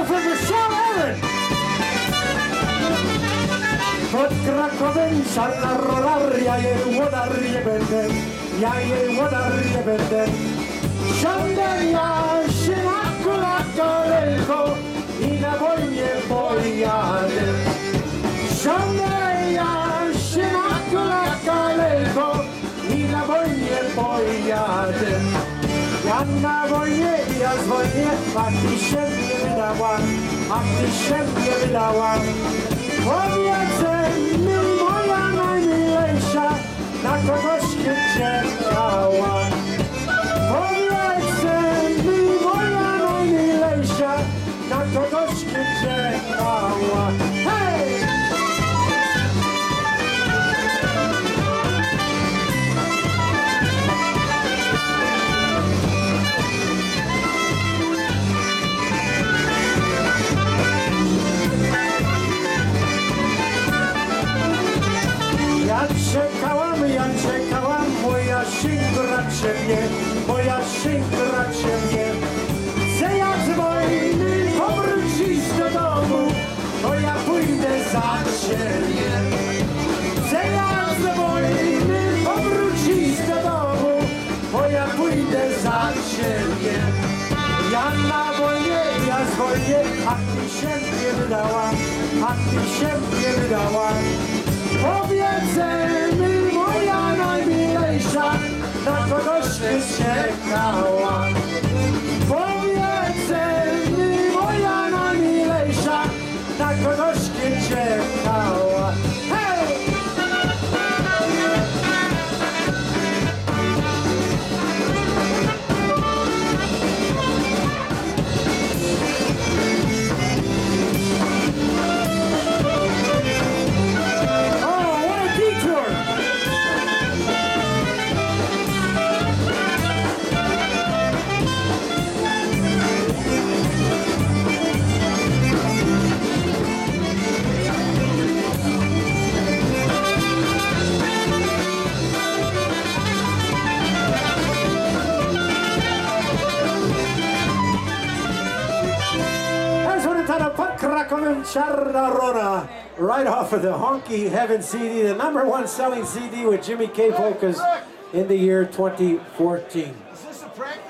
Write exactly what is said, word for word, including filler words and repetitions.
for Michelle Ellen. Pod Krakowem czarna rolar, ja jej łodar nie będę, ja jej łodar nie będę. Siądę ja się na kolako i na wojnie pojadę. Siądę ja się na kolako i na wojnie pojadę. Ja na wojnie, ja z wojnie, a ty się nie wydała, a ty się nie wydała. Powiedzę mi moja najmilejsza, na kogoś się czekała. Powiedzę mi moja najmilejsza, na kogoś się czekała. Hej! Ja czekałam, ja czekałam, moja szynkra ciebie, moja szynkra ciebie. Że ja z wojny powrócisz do domu, to ja pójdę za ciebie. Że ja z wojny powrócisz do domu, to ja pójdę za ciebie. Ja na wojnie, ja z wojnie, a ty się nie wydała, a ty się nie wydała. Powiedzę mi moja najmilejsza, na kogoś się czekała. Powiedzę mi moja najmilejsza, na kogoś się czekała. Hej! Czarna Rona, right off of the Honky Heaven C D, the number one selling C D with Jimmy K. Polkas in the year twenty fourteen. Is this a prank?